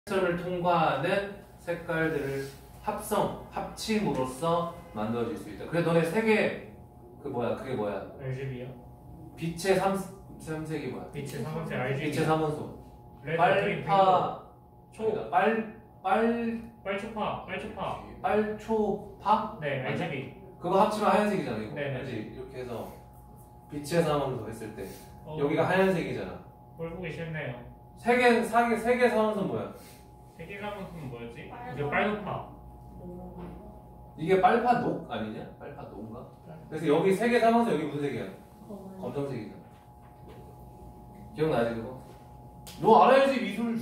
을 통과하는 색깔들을 합침으로써 만들어질 수 있다. 그래 너네 세 개 그게 뭐야? RGB요? 빛의 삼색이 뭐야? 빛의 삼원색 RGB. 빛의 삼원소. 레드, 빨파 초. 빨초파. 빨초파? 네, RGB. 그거 합치면 하얀색이잖아 이거. 네네. 그렇지? 이렇게 해서 빛의 삼원소 했을 때 여기가 어, 하얀색이잖아. 뭘 보기 싫네요. 세 개 삼원소 뭐야? 세계 삼원색은 뭐였지? 이제 빨초파. 이게 빨파녹 아니냐? 빨파녹인가? 그래서 여기 세 개 삼원소 여기 무슨 색이야? 검정색이잖아. 기억나지 그거? 너 알아야지 미술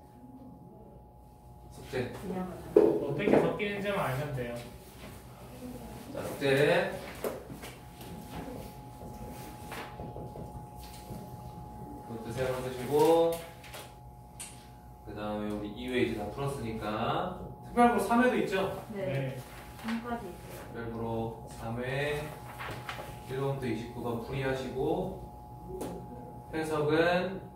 숙제. 어떻게 섞이는지만 알면 돼요. 자 숙제. 그것도 세 번 쓰시고 그 다음에 우리 2회 이제 다 풀었으니까 특별부로 3회도 있죠? 네. 3까지 있어요. 특별부로 3회 1번부터 29번 풀이하시고 해석은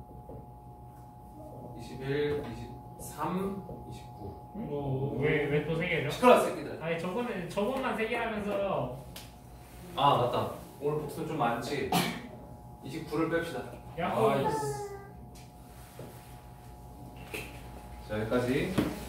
21, 23, 29. 왜 또 세 개죠? 시끄러워 새끼들. 아니 저번만 세 개라면서요. 아 맞다. 오늘 복수 좀 많지. 29를 뺍시다. 야호. 자 여기까지.